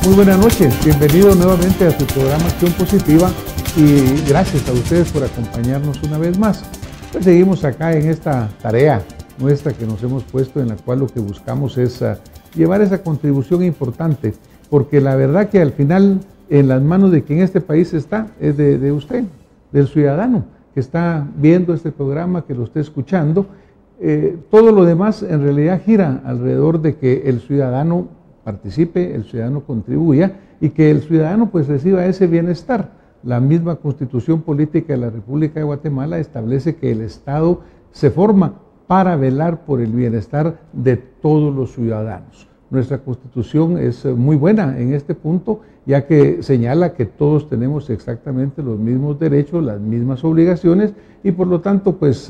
Muy buenas noches, bienvenidos nuevamente a su programa Acción Positiva y gracias a ustedes por acompañarnos una vez más. Pues seguimos acá en esta tarea nuestra que nos hemos puesto, en la cual lo que buscamos es llevar esa contribución importante, porque la verdad que al final en las manos de quien este país está es de usted, del ciudadano que está viendo este programa, que lo esté escuchando. Todo lo demás en realidad gira alrededor de que el ciudadano participe, el ciudadano contribuya y que el ciudadano pues reciba ese bienestar. La misma Constitución Política de la República de Guatemala establece que el Estado se forma para velar por el bienestar de todos los ciudadanos. Nuestra Constitución es muy buena en este punto, ya que señala que todos tenemos exactamente los mismos derechos, las mismas obligaciones y por lo tanto pues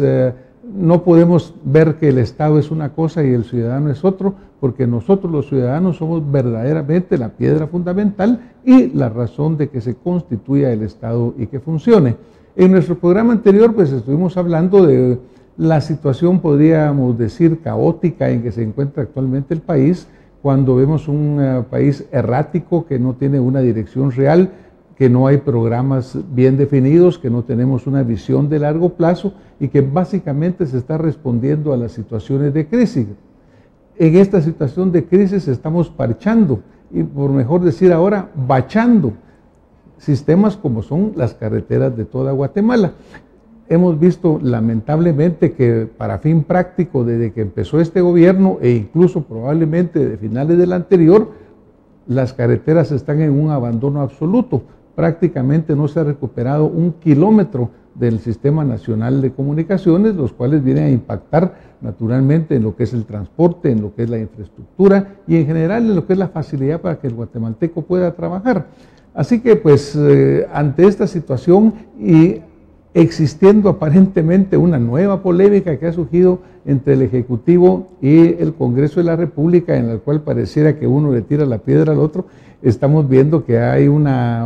no podemos ver que el Estado es una cosa y el ciudadano es otro, porque nosotros los ciudadanos somos verdaderamente la piedra fundamental y la razón de que se constituya el Estado y que funcione. En nuestro programa anterior pues estuvimos hablando de la situación, podríamos decir, caótica en que se encuentra actualmente el país, cuando vemos un país errático que no tiene una dirección real, que no hay programas bien definidos, que no tenemos una visión de largo plazo y que básicamente se está respondiendo a las situaciones de crisis. En esta situación de crisis estamos parchando y, por mejor decir ahora, bachando sistemas como son las carreteras de toda Guatemala. Hemos visto lamentablemente que para fin práctico, desde que empezó este gobierno e incluso probablemente de finales del anterior, las carreteras están en un abandono absoluto. Prácticamente no se ha recuperado 1 kilómetro del Sistema Nacional de Comunicaciones, los cuales vienen a impactar naturalmente en lo que es el transporte, en lo que es la infraestructura y en general en lo que es la facilidad para que el guatemalteco pueda trabajar. Así que pues ante esta situación y existiendo aparentemente una nueva polémica que ha surgido entre el Ejecutivo y el Congreso de la República, en la cual pareciera que uno le tira la piedra al otro, estamos viendo que hay una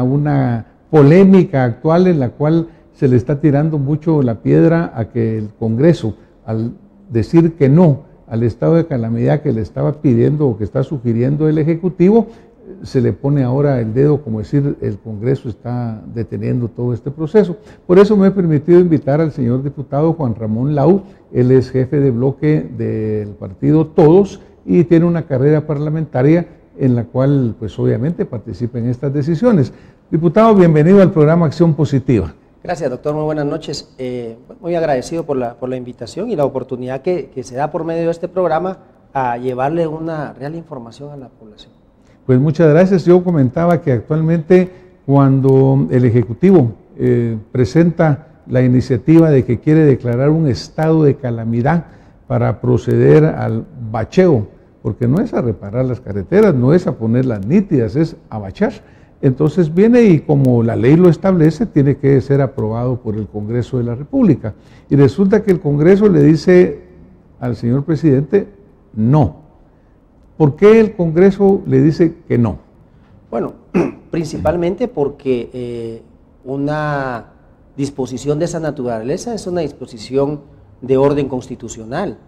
polémica actual en la cual se le está tirando mucho la piedra a que el Congreso, al decir que no al estado de calamidad que le estaba pidiendo o que está sugiriendo el Ejecutivo, se le pone ahora el dedo, como decir, el Congreso está deteniendo todo este proceso. Por eso me he permitido invitar al señor diputado Juan Ramón Lau. Él es jefe de bloque del partido Todos y tiene una carrera parlamentaria en la cual, pues obviamente, participa en estas decisiones. Diputado, bienvenido al programa Acción Positiva. Gracias, doctor, muy buenas noches. Muy agradecido por la invitación y la oportunidad que se da por medio de este programa a llevarle una real información a la población. Pues muchas gracias. Yo comentaba que actualmente cuando el Ejecutivo presenta la iniciativa de que quiere declarar un estado de calamidad para proceder al bacheo, porque no es a reparar las carreteras, no es a ponerlas nítidas, es a bachar. Entonces viene y como la ley lo establece, tiene que ser aprobado por el Congreso de la República. Y resulta que el Congreso le dice al señor presidente, no. ¿Por qué el Congreso le dice que no? Bueno, principalmente porque una disposición de esa naturaleza es una disposición de orden constitucional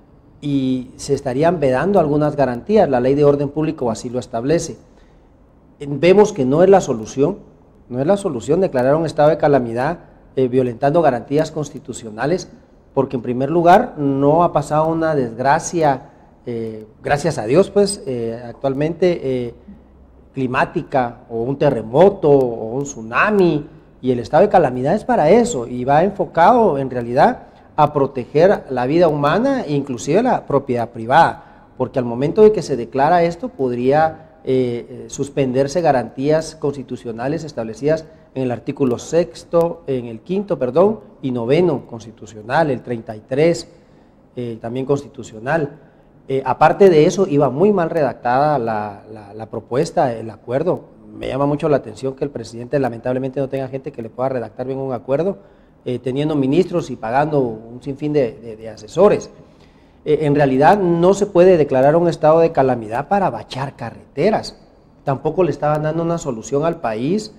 y se estarían vedando algunas garantías, la ley de orden público así lo establece. Vemos que no es la solución declarar un estado de calamidad violentando garantías constitucionales, porque en primer lugar no ha pasado una desgracia, gracias a Dios pues, actualmente climática o un terremoto o un tsunami, y el estado de calamidad es para eso y va enfocado en realidad a proteger la vida humana e inclusive la propiedad privada, porque al momento de que se declara esto podría suspenderse garantías constitucionales establecidas en el artículo 6º, en el 5º, perdón, y 9º constitucional, el 33 también constitucional. Aparte de eso, iba muy mal redactada la propuesta, el acuerdo. Me llama mucho la atención que el presidente lamentablemente no tenga gente que le pueda redactar bien un acuerdo, teniendo ministros y pagando un sinfín de asesores. En realidad no se puede declarar un estado de calamidad para bachar carreteras. Tampoco le estaban dando una solución al país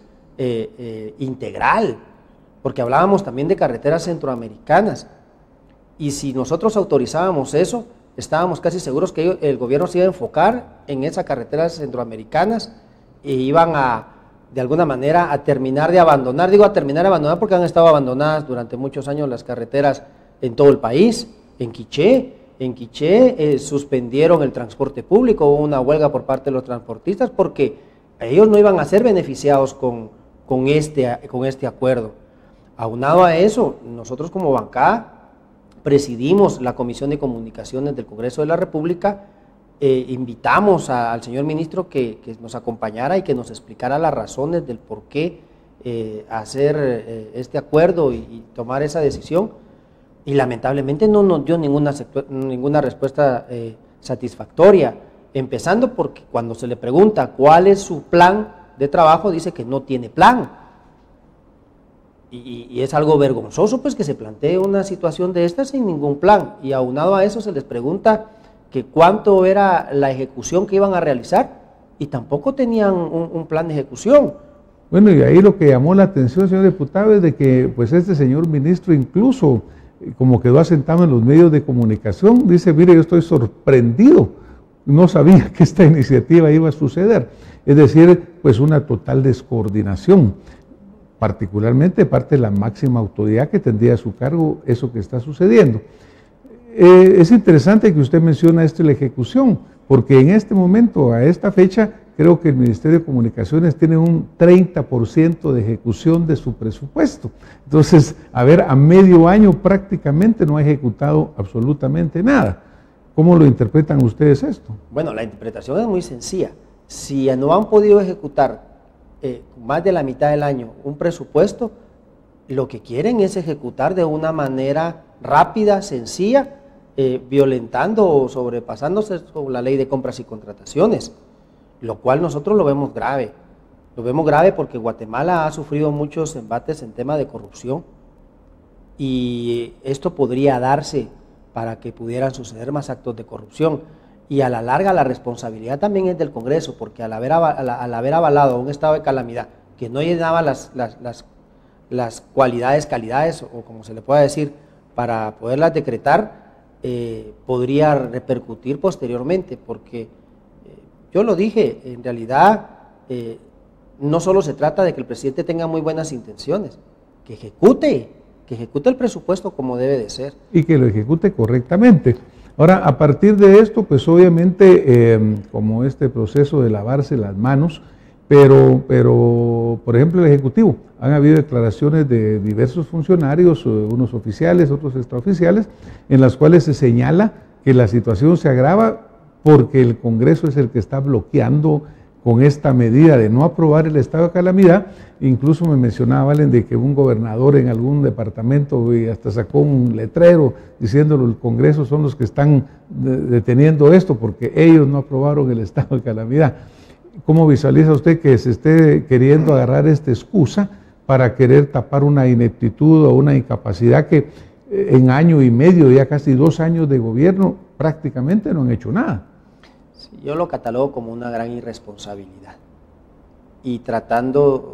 integral, porque hablábamos también de carreteras centroamericanas. Y si nosotros autorizábamos eso, estábamos casi seguros que el gobierno se iba a enfocar en esas carreteras centroamericanas e iban de alguna manera, a terminar de abandonar, digo a terminar de abandonar porque han estado abandonadas durante muchos años las carreteras en todo el país. En Quiché suspendieron el transporte público, hubo una huelga por parte de los transportistas porque ellos no iban a ser beneficiados con este acuerdo. Aunado a eso, nosotros como bancada presidimos la Comisión de Comunicaciones del Congreso de la República, invitamos al señor ministro que nos acompañara y que nos explicara las razones del por qué hacer este acuerdo y tomar esa decisión, y lamentablemente no nos dio ninguna respuesta satisfactoria, empezando porque cuando se le pregunta cuál es su plan de trabajo, dice que no tiene plan. Y es algo vergonzoso pues que se plantee una situación de esta sin ningún plan, y aunado a eso se les pregunta que cuánto era la ejecución que iban a realizar y tampoco tenían un plan de ejecución. Bueno, y ahí lo que llamó la atención, señor diputado, es de que pues este señor ministro incluso como quedó asentado en los medios de comunicación, dice, mire, yo estoy sorprendido, no sabía que esta iniciativa iba a suceder. Es decir, pues una total descoordinación, particularmente de parte de la máxima autoridad que tendría a su cargo eso que está sucediendo. Es interesante que usted menciona esto de la ejecución, porque en este momento, a esta fecha, creo que el Ministerio de Comunicaciones tiene un 30% de ejecución de su presupuesto. Entonces, a ver, a medio año prácticamente no ha ejecutado absolutamente nada. ¿Cómo lo interpretan ustedes esto? Bueno, la interpretación es muy sencilla. Si no han podido ejecutar más de la mitad del año un presupuesto, lo que quieren es ejecutar de una manera rápida, sencilla, violentando o sobrepasándose sobre la ley de compras y contrataciones, lo cual nosotros lo vemos grave. Lo vemos grave porque Guatemala ha sufrido muchos embates en tema de corrupción y esto podría darse para que pudieran suceder más actos de corrupción. Y a la larga la responsabilidad también es del Congreso, porque al haber avalado un estado de calamidad que no llenaba las calidades, o como se le pueda decir, para poderlas decretar, podría repercutir posteriormente, porque yo lo dije, en realidad no solo se trata de que el presidente tenga muy buenas intenciones, que ejecute el presupuesto como debe de ser. Y que lo ejecute correctamente. Ahora, a partir de esto, pues obviamente, como este proceso de lavarse las manos, pero, por ejemplo, el Ejecutivo, han habido declaraciones de diversos funcionarios, unos oficiales, otros extraoficiales, en las cuales se señala que la situación se agrava porque el Congreso es el que está bloqueando con esta medida de no aprobar el estado de calamidad. Incluso me mencionaba, Valen, de que un gobernador en algún departamento y hasta sacó un letrero diciéndolo, el Congreso son los que están deteniendo esto porque ellos no aprobaron el estado de calamidad. ¿Cómo visualiza usted que se esté queriendo agarrar esta excusa para querer tapar una ineptitud o una incapacidad que en año y medio, ya casi 2 años de gobierno, prácticamente no han hecho nada? Yo lo catalogo como una gran irresponsabilidad y tratando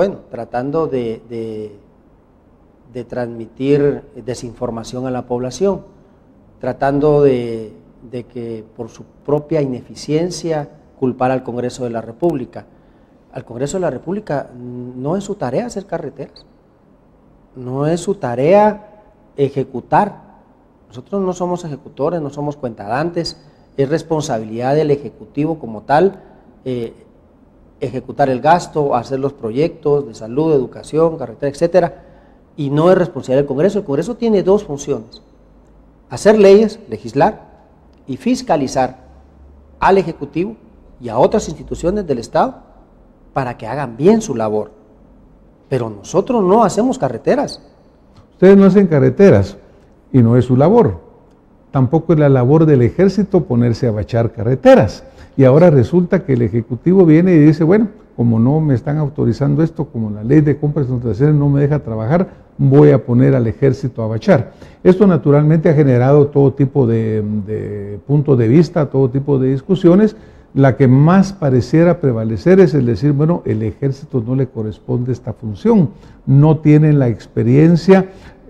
de transmitir desinformación a la población, tratando de que por su propia ineficiencia culpar al Congreso de la República. Al Congreso de la República no es su tarea hacer carreteras, no es su tarea ejecutar. Nosotros no somos ejecutores, no somos cuentadantes. Es responsabilidad del Ejecutivo como tal ejecutar el gasto, hacer los proyectos de salud, educación, carretera, etcétera, y no es responsabilidad del Congreso. El Congreso tiene 2 funciones: hacer leyes, legislar, y fiscalizar al Ejecutivo y a otras instituciones del Estado para que hagan bien su labor. Pero nosotros no hacemos carreteras. Ustedes no hacen carreteras y no es su labor. Tampoco es la labor del Ejército ponerse a bachar carreteras. Y ahora resulta que el Ejecutivo viene y dice, bueno, como no me están autorizando esto, como la ley de compras y contrataciones no me deja trabajar, voy a poner al Ejército a bachar. Esto naturalmente ha generado todo tipo de puntos de vista, todo tipo de discusiones. La que más pareciera prevalecer es el decir, bueno, el Ejército no le corresponde esta función, no tienen la experiencia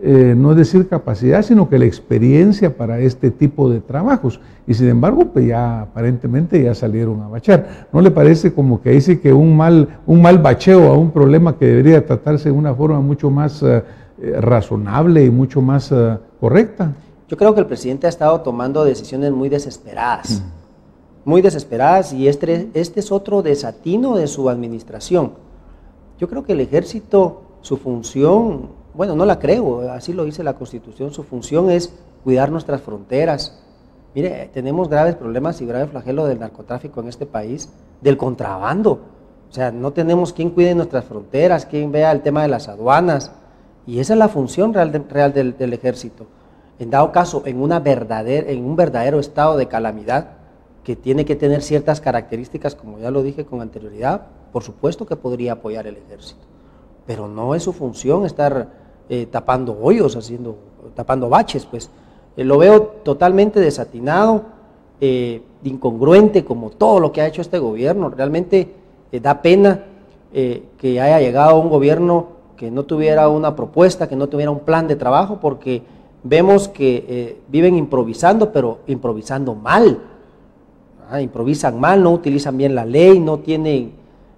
no es decir capacidad, sino que la experiencia para este tipo de trabajos. Y sin embargo, pues ya aparentemente ya salieron a bachar. ¿No le parece como que dice que un mal bacheo a un problema que debería tratarse de una forma mucho más razonable y mucho más correcta? Yo creo que el presidente ha estado tomando decisiones muy desesperadas. Muy desesperadas, y este es otro desatino de su administración. Yo creo que el ejército, su función, bueno, no la creo, así lo dice la Constitución, su función es cuidar nuestras fronteras. Mire, tenemos graves problemas y grave flagelo del narcotráfico en este país, del contrabando. O sea, no tenemos quien cuide nuestras fronteras, quien vea el tema de las aduanas, y esa es la función real del ejército. En dado caso, en un verdadero estado de calamidad, que tiene que tener ciertas características, como ya lo dije con anterioridad, por supuesto que podría apoyar el ejército, pero no es su función estar tapando hoyos, tapando baches, pues. Lo veo totalmente desatinado, incongruente, como todo lo que ha hecho este gobierno. Realmente da pena que haya llegado un gobierno que no tuviera una propuesta, que no tuviera un plan de trabajo, porque vemos que viven improvisando, pero improvisando mal. Improvisan mal, no utilizan bien la ley, no tienen,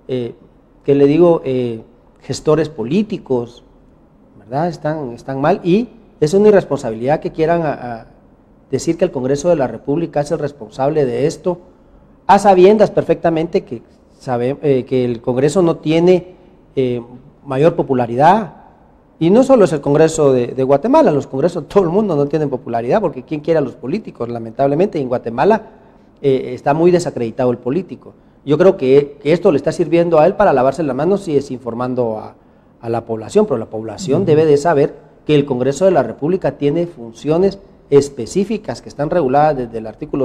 gestores políticos, ¿verdad? Están mal, y es una irresponsabilidad que quieran decir que el Congreso de la República es el responsable de esto, a sabiendas perfectamente que el Congreso no tiene mayor popularidad. Y no solo es el Congreso de Guatemala, los congresos de todo el mundo no tienen popularidad, porque ¿quién quiere a los políticos? Lamentablemente, en Guatemala está muy desacreditado el político. Yo creo que esto le está sirviendo a él para lavarse las manos y desinformando a la población, pero la población debe de saber que el Congreso de la República tiene funciones específicas que están reguladas desde el artículo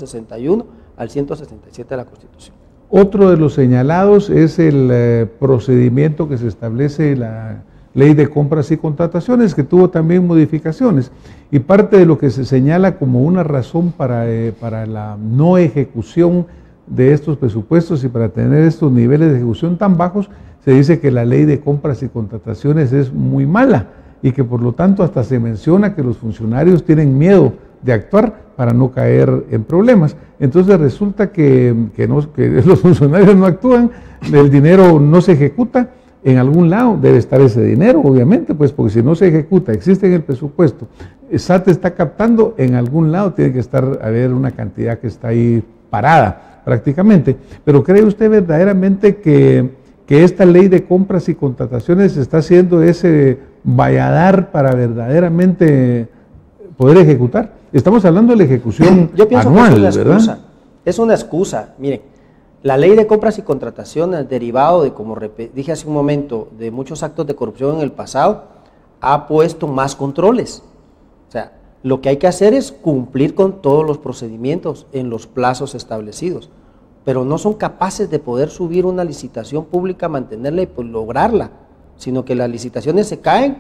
161 al 167 de la Constitución. Otro de los señalados es el procedimiento que se establece en la Ley de Compras y Contrataciones, que tuvo también modificaciones, y parte de lo que se señala como una razón para la no ejecución de estos presupuestos y para tener estos niveles de ejecución tan bajos, se dice que la Ley de Compras y Contrataciones es muy mala y que por lo tanto hasta se menciona que los funcionarios tienen miedo de actuar para no caer en problemas. Entonces resulta que los funcionarios no actúan, el dinero no se ejecuta. En algún lado debe estar ese dinero, obviamente, pues porque si no se ejecuta, existe en el presupuesto, SAT está captando, en algún lado tiene que haber una cantidad que está ahí parada prácticamente. Pero ¿cree usted verdaderamente que esta Ley de Compras y Contrataciones está haciendo ese valladar para verdaderamente poder ejecutar? Estamos hablando de la ejecución Yo pienso anual, que es una excusa, ¿verdad? Es una excusa. Miren, la Ley de Compras y Contrataciones, derivado de, como dije hace un momento, de muchos actos de corrupción en el pasado, ha puesto más controles. O sea, lo que hay que hacer es cumplir con todos los procedimientos en los plazos establecidos, pero no son capaces de poder subir una licitación pública, mantenerla y pues lograrla, sino que las licitaciones se caen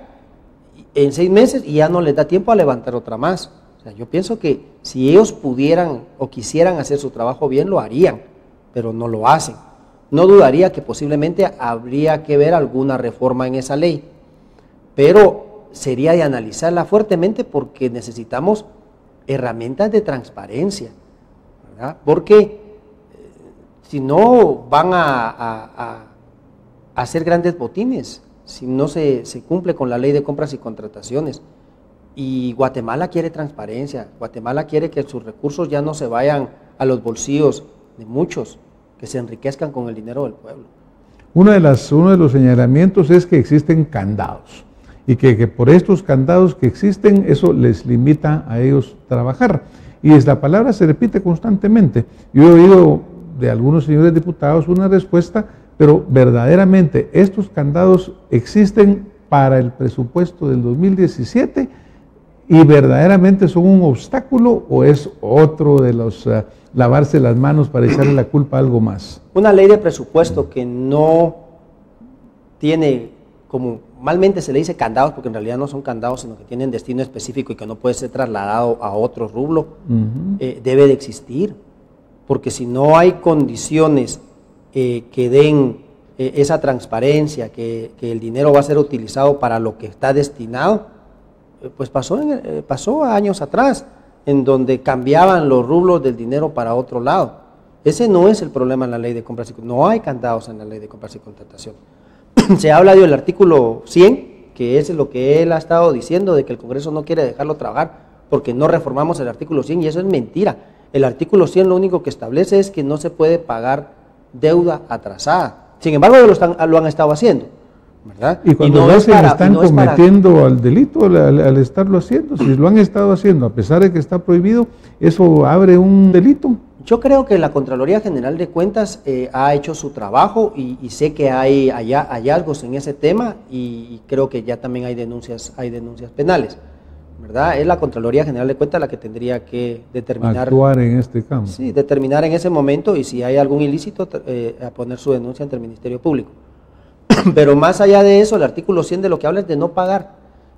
en 6 meses y ya no les da tiempo a levantar otra más. O sea, yo pienso que si ellos pudieran o quisieran hacer su trabajo bien, lo harían, pero no lo hacen. No dudaría que posiblemente habría que ver alguna reforma en esa ley, pero sería de analizarla fuertemente porque necesitamos herramientas de transparencia, ¿verdad? Porque si no van a hacer grandes botines, si no se cumple con la Ley de Compras y Contrataciones. Y Guatemala quiere transparencia, Guatemala quiere que sus recursos ya no se vayan a los bolsillos de muchos, que se enriquezcan con el dinero del pueblo. Uno de los señalamientos es que existen candados y que por estos candados que existen, eso les limita a ellos trabajar. Y la palabra se repite constantemente. Yo he oído de algunos señores diputados una respuesta, pero verdaderamente estos candados existen para el presupuesto del 2017 y verdaderamente son un obstáculo o es otro de los lavarse las manos para echarle la culpa a algo más. Una ley de presupuesto que no tiene, como malmente se le dice candados, porque en realidad no son candados, sino que tienen destino específico y que no puede ser trasladado a otro rublo, debe de existir, porque si no hay condiciones que den esa transparencia, que el dinero va a ser utilizado para lo que está destinado, pues pasó años atrás, en donde cambiaban los rublos del dinero para otro lado. Ese no es el problema en la ley de compras y contratación. No hay candados en la ley de compras y contratación. Se habla del artículo 100, que es lo que él ha estado diciendo, de que el Congreso no quiere dejarlo trabajar porque no reformamos el artículo 100, y eso es mentira. El artículo 100 lo único que establece es que no se puede pagar deuda atrasada. Sin embargo, lo han estado haciendo, ¿verdad? Y cuando lo hacen, están cometiendo el delito al estarlo haciendo. Si lo han estado haciendo, a pesar de que está prohibido, eso abre un delito. Yo creo que la Contraloría General de Cuentas ha hecho su trabajo y sé que hay hallazgos en ese tema, y creo que ya también hay denuncias penales, ¿verdad? Es la Contraloría General de Cuentas la que tendría que determinar. Actuar en este campo. Sí, determinar en ese momento, y si hay algún ilícito, a poner su denuncia ante el Ministerio Público. Pero más allá de eso, el artículo 100 de lo que habla es de no pagar.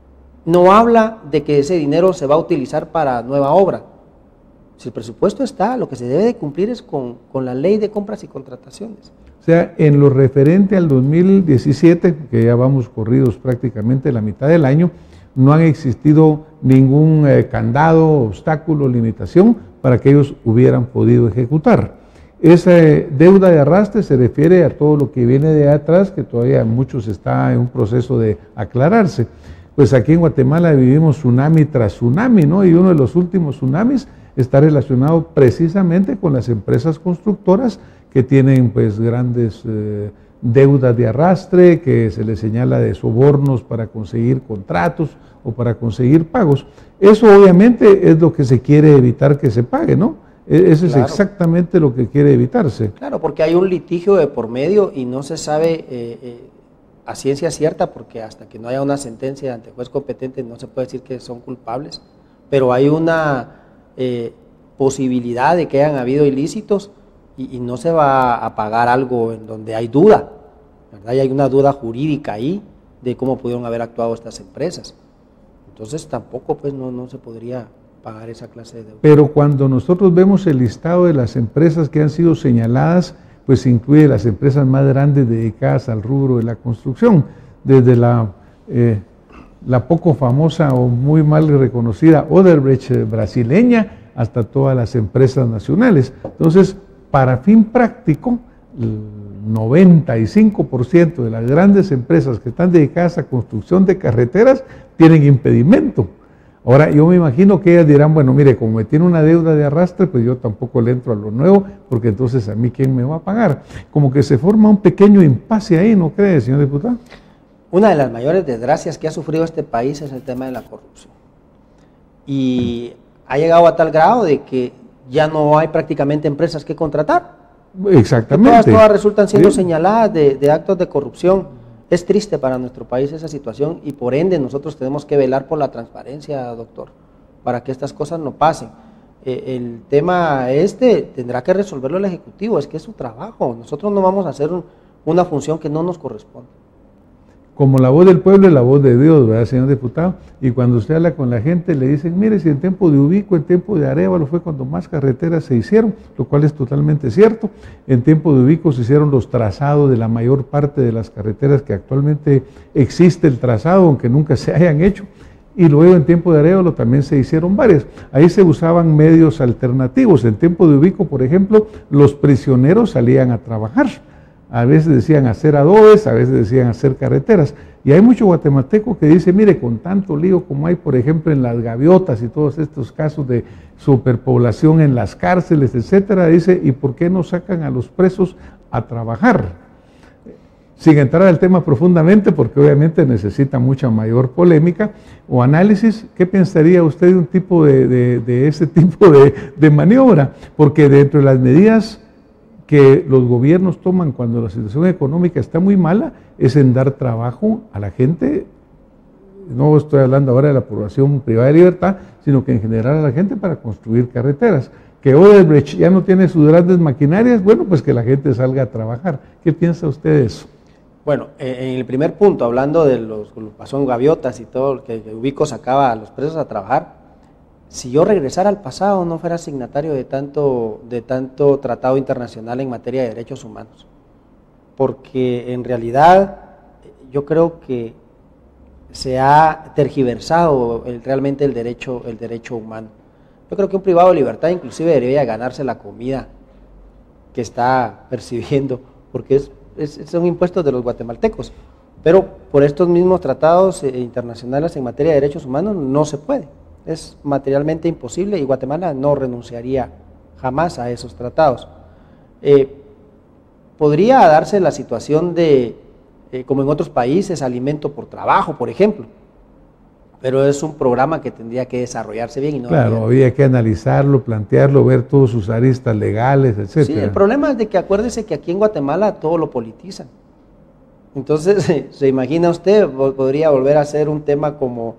No habla de que ese dinero se va a utilizar para nueva obra. Si el presupuesto está, lo que se debe de cumplir es con la ley de compras y contrataciones. O sea, en lo referente al 2017, que ya vamos corridos prácticamente la mitad del año, no han existido ningún candado, obstáculo, limitación para que ellos hubieran podido ejecutar. Esa deuda de arrastre se refiere a todo lo que viene de atrás, que todavía muchos está en un proceso de aclararse. Pues aquí en Guatemala vivimos tsunami tras tsunami, ¿no? Y uno de los últimos tsunamis está relacionado precisamente con las empresas constructoras que tienen pues grandes deudas de arrastre, que se les señala de sobornos para conseguir contratos o para conseguir pagos. Eso obviamente es lo que se quiere evitar que se pague, ¿no? Eso es exactamente lo que quiere evitarse. Claro, porque hay un litigio de por medio y no se sabe a ciencia cierta, porque hasta que no haya una sentencia ante juez competente no se puede decir que son culpables, pero hay una posibilidad de que hayan habido ilícitos y no se va a pagar algo en donde hay duda, ¿verdad? Y hay una duda jurídica ahí de cómo pudieron haber actuado estas empresas. Entonces tampoco pues no se podría pagar esa clase de deuda. Pero cuando nosotros vemos el listado de las empresas que han sido señaladas, pues incluye las empresas más grandes dedicadas al rubro de la construcción, desde la poco famosa o muy mal reconocida Odebrecht brasileña hasta todas las empresas nacionales. Entonces, para fin práctico, el 95% de las grandes empresas que están dedicadas a construcción de carreteras tienen impedimento. Ahora, yo me imagino que ellas dirán, bueno, mire, como me tiene una deuda de arrastre, pues yo tampoco le entro a lo nuevo, porque entonces a mí, ¿quién me va a pagar? Como que se forma un pequeño impasse ahí, ¿no cree, señor diputado? Una de las mayores desgracias que ha sufrido este país es el tema de la corrupción. Y ha llegado a tal grado de que ya no hay prácticamente empresas que contratar. Exactamente. Todas resultan siendo señaladas de actos de corrupción. Es triste para nuestro país esa situación, y por ende nosotros tenemos que velar por la transparencia, doctor, para que estas cosas no pasen. El tema tendrá que resolverlo el Ejecutivo, es que es su trabajo. Nosotros no vamos a hacer una función que no nos corresponde. Como la voz del pueblo es la voz de Dios, ¿verdad, señor diputado? Y cuando usted habla con la gente, le dicen, mire, si en tiempo de Ubico, en tiempo de Arévalo fue cuando más carreteras se hicieron, lo cual es totalmente cierto. En tiempo de Ubico se hicieron los trazados de la mayor parte de las carreteras que actualmente existe el trazado, aunque nunca se hayan hecho. Y luego en tiempo de Arévalo también se hicieron varias. Ahí se usaban medios alternativos. En tiempo de Ubico, por ejemplo, los prisioneros salían a trabajar. A veces decían hacer adobes, a veces decían hacer carreteras. Y hay mucho guatemalteco que dice, mire, con tanto lío como hay, por ejemplo, en las gaviotas y todos estos casos de superpoblación en las cárceles, etcétera, dice, ¿y por qué no sacan a los presos a trabajar? Sin entrar al tema profundamente, porque obviamente necesita mucha mayor polémica o análisis, ¿qué pensaría usted de un tipo de ese tipo de maniobra? Porque dentro de las medidas que los gobiernos toman cuando la situación económica está muy mala, es en dar trabajo a la gente. No estoy hablando ahora de la población privada de libertad, sino que en general a la gente para construir carreteras. Que Odebrecht ya no tiene sus grandes maquinarias, bueno, pues que la gente salga a trabajar. ¿Qué piensa usted de eso? Bueno, en el primer punto, hablando de lo que pasó en gaviotas y todo, que Ubico sacaba a los presos a trabajar, si yo regresara al pasado no fuera signatario de tanto tratado internacional en materia de derechos humanos, porque en realidad yo creo que se ha tergiversado realmente el derecho humano. Yo creo que un privado de libertad inclusive debería ganarse la comida que está percibiendo, porque son impuestos de los guatemaltecos, pero por estos mismos tratados internacionales en materia de derechos humanos no se puede, es materialmente imposible y Guatemala no renunciaría jamás a esos tratados. Podría darse la situación de, como en otros países, alimento por trabajo, por ejemplo, pero es un programa que tendría que desarrollarse bien. Y no claro, había que analizarlo, plantearlo, ver todas sus aristas legales, etc. Sí, el problema es de que acuérdese que aquí en Guatemala todo lo politizan. Entonces, se imagina usted, podría volver a ser un tema como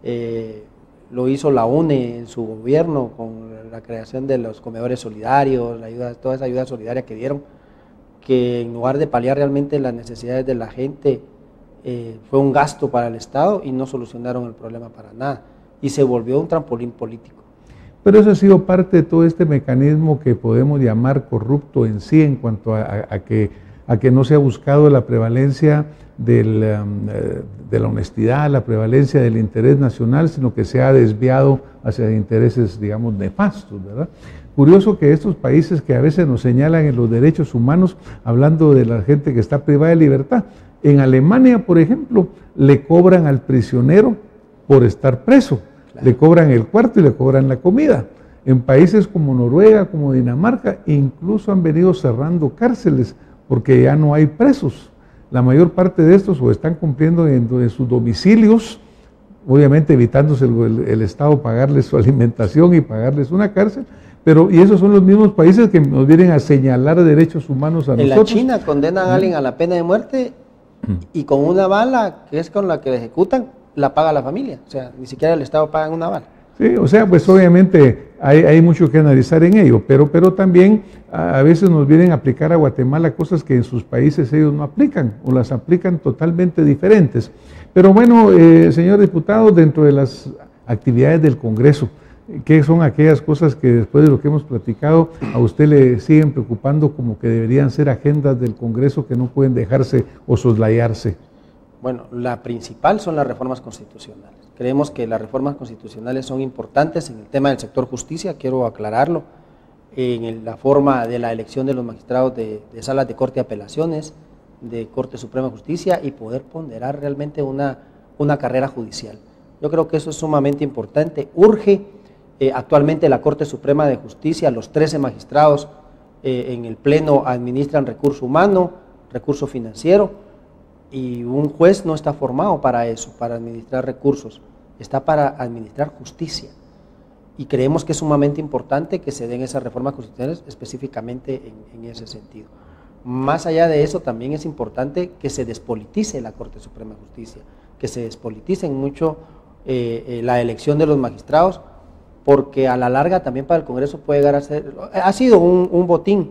lo hizo la UNE en su gobierno con la creación de los comedores solidarios, toda esa ayuda solidaria que dieron, que en lugar de paliar realmente las necesidades de la gente, fue un gasto para el Estado y no solucionaron el problema para nada. Y se volvió un trampolín político. Pero eso ha sido parte de todo este mecanismo que podemos llamar corrupto en sí, en cuanto a que no se ha buscado la prevalencia de la honestidad, la prevalencia del interés nacional, sino que se ha desviado hacia intereses, digamos, nefastos, ¿verdad? Curioso que estos países que a veces nos señalan en los derechos humanos, hablando de la gente que está privada de libertad, en Alemania, por ejemplo, le cobran al prisionero por estar preso, claro. Le cobran el cuarto y le cobran la comida. En países como Noruega, como Dinamarca, incluso han venido cerrando cárceles porque ya no hay presos. La mayor parte de estos o están cumpliendo en sus domicilios, obviamente evitándose el Estado pagarles su alimentación y pagarles una cárcel, y esos son los mismos países que nos vienen a señalar derechos humanos a nosotros. En la China condenan a alguien a la pena de muerte y con una bala, que es con la que la ejecutan, la paga la familia. O sea, ni siquiera el Estado paga una bala. Sí, o sea, pues obviamente hay mucho que analizar en ello, pero también a veces nos vienen a aplicar a Guatemala cosas que en sus países ellos no aplican, o las aplican totalmente diferentes. Pero bueno, señor diputado, dentro de las actividades del Congreso, ¿qué son aquellas cosas que después de lo que hemos platicado a usted le siguen preocupando como que deberían ser agendas del Congreso que no pueden dejarse o soslayarse? Bueno, la principal son las reformas constitucionales. Creemos que las reformas constitucionales son importantes en el tema del sector justicia, quiero aclararlo, en la forma de la elección de los magistrados de salas de corte y apelaciones, de Corte Suprema de Justicia y poder ponderar realmente una carrera judicial. Yo creo que eso es sumamente importante. Urge, actualmente la Corte Suprema de Justicia, los 13 magistrados en el Pleno administran recurso humano, recurso financiero, y un juez no está formado para eso, para administrar recursos, está para administrar justicia. Y creemos que es sumamente importante que se den esas reformas constitucionales específicamente en ese sentido. Más allá de eso, también es importante que se despolitice la Corte Suprema de Justicia, que se despolitice mucho la elección de los magistrados, porque a la larga también para el Congreso puede llegar a ser, ha sido un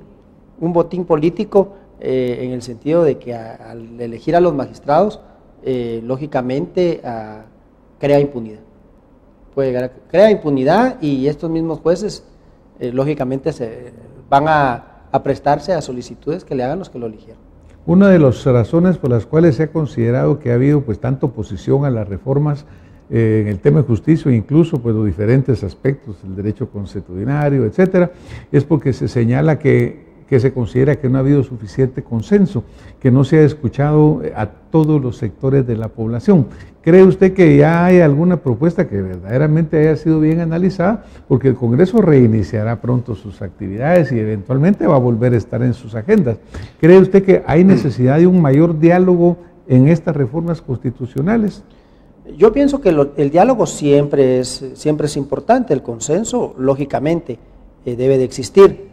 botín político, en el sentido de que al elegir a los magistrados, lógicamente crea impunidad. Crea impunidad y estos mismos jueces, lógicamente, van a prestarse a solicitudes que le hagan los que lo eligieron. Una de las razones por las cuales se ha considerado que ha habido pues tanta oposición a las reformas en el tema de justicia, incluso pues los diferentes aspectos, el derecho consuetudinario, etcétera, es porque se señala que se considera que no ha habido suficiente consenso, que no se ha escuchado a todos los sectores de la población. ¿Cree usted que ya hay alguna propuesta que verdaderamente haya sido bien analizada? Porque el Congreso reiniciará pronto sus actividades y eventualmente va a volver a estar en sus agendas. ¿Cree usted que hay necesidad de un mayor diálogo en estas reformas constitucionales? Yo pienso que el diálogo siempre es importante, el consenso lógicamente debe de existir.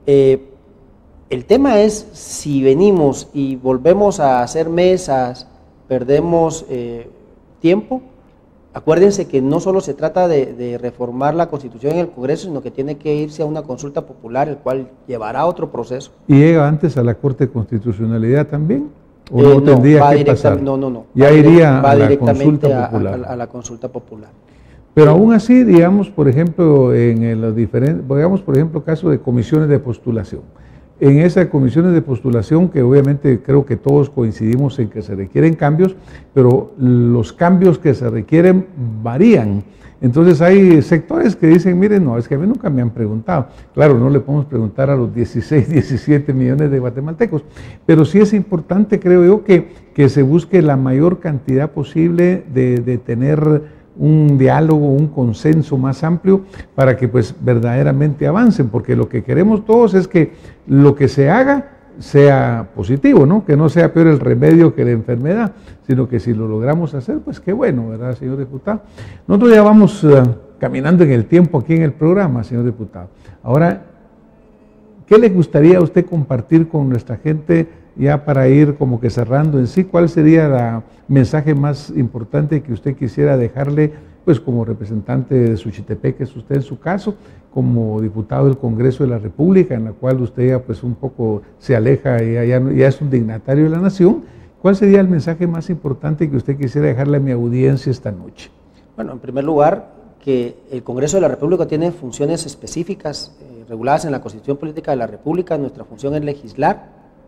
El tema es si venimos y volvemos a hacer mesas, perdemos tiempo. Acuérdense que no solo se trata de reformar la Constitución en el Congreso, sino que tiene que irse a una consulta popular, el cual llevará otro proceso. ¿Y llega antes a la Corte de Constitucionalidad también? ¿O no tendría que pasar? No. Ya iría va a la directamente consulta popular. a la consulta popular. Pero aún así, digamos, por ejemplo, en los diferentes, digamos, por ejemplo, caso de comisiones de postulación. en esas comisiones de postulación, que obviamente creo que todos coincidimos en que se requieren cambios, pero los cambios que se requieren varían. Entonces hay sectores que dicen, miren, no, es que a mí nunca me han preguntado. Claro, no le podemos preguntar a los 16, 17 millones de guatemaltecos, pero sí es importante, creo yo, que se busque la mayor cantidad posible de tener un diálogo, un consenso más amplio para que pues verdaderamente avancen, porque lo que queremos todos es que lo que se haga sea positivo, ¿no? Que no sea peor el remedio que la enfermedad, sino que si lo logramos hacer, pues qué bueno, ¿verdad, señor diputado? Nosotros ya vamos caminando en el tiempo aquí en el programa, señor diputado. Ahora, ¿qué le gustaría a usted compartir con nuestra gente ya para ir como que cerrando en sí? ¿Cuál sería el mensaje más importante que usted quisiera dejarle, pues como representante de Suchitepeque, es usted en su caso, como diputado del Congreso de la República, en la cual usted ya pues un poco se aleja y ya es un dignatario de la nación? ¿Cuál sería el mensaje más importante que usted quisiera dejarle a mi audiencia esta noche? Bueno, en primer lugar, que el Congreso de la República tiene funciones específicas reguladas en la Constitución Política de la República. Nuestra función es legislar,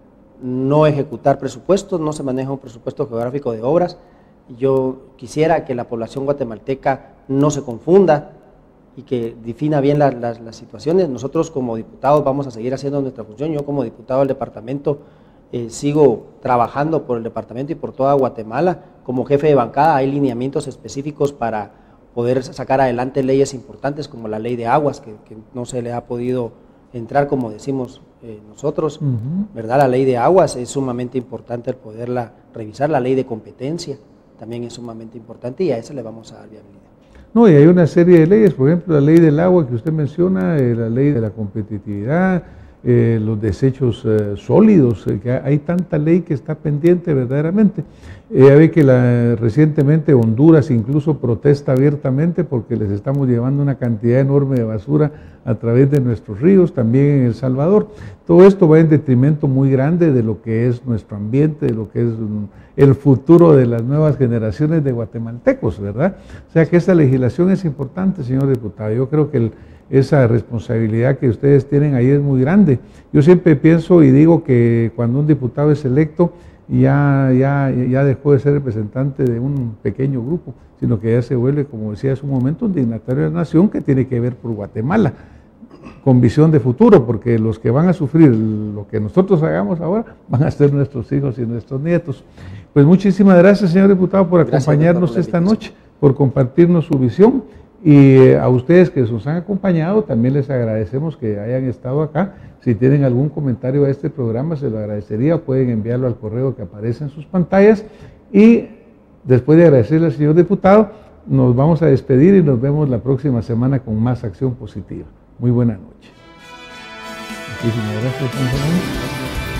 no ejecutar presupuestos, no se maneja un presupuesto geográfico de obras. Yo quisiera que la población guatemalteca no se confunda y que defina bien las situaciones. Nosotros como diputados vamos a seguir haciendo nuestra función. Yo como diputado del departamento sigo trabajando por el departamento y por toda Guatemala. Como jefe de bancada hay lineamientos específicos para poder sacar adelante leyes importantes como la ley de aguas, que no se le ha podido entrar como decimos nosotros, ¿verdad? La ley de aguas es sumamente importante el poderla revisar, la ley de competencia también es sumamente importante y a esa le vamos a dar viabilidad. No, y hay una serie de leyes, por ejemplo, la ley del agua que usted menciona, la ley de la competitividad, los desechos sólidos, que hay tanta ley que está pendiente verdaderamente. Ya ve que recientemente Honduras incluso protesta abiertamente porque les estamos llevando una cantidad enorme de basura a través de nuestros ríos, también en El Salvador. Todo esto va en detrimento muy grande de lo que es nuestro ambiente, de lo que es el futuro de las nuevas generaciones de guatemaltecos, ¿verdad? O sea que esta legislación es importante, señor diputado. Yo creo que esa responsabilidad que ustedes tienen ahí es muy grande. Yo siempre pienso y digo que cuando un diputado es electo ya dejó de ser representante de un pequeño grupo, sino que ya se vuelve, como decía hace un momento, un dignatario de la nación que tiene que ver por Guatemala, con visión de futuro, porque los que van a sufrir lo que nosotros hagamos ahora van a ser nuestros hijos y nuestros nietos. Pues muchísimas gracias, señor diputado, por acompañarnos esta noche, por compartirnos su visión. Y a ustedes que nos han acompañado, también les agradecemos que hayan estado acá. Si tienen algún comentario a este programa, se lo agradecería. Pueden enviarlo al correo que aparece en sus pantallas. Y después de agradecerle al señor diputado, nos vamos a despedir y nos vemos la próxima semana con más acción positiva. Muy buena noche. Muchísimas gracias, Juan Fernando.